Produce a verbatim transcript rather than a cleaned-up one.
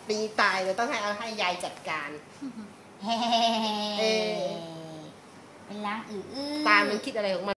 ตีตายเลยต้องให้เอาให้ยายจัดการเฮ้เป็นล้างอื้อตามันคิดอะไรของมัน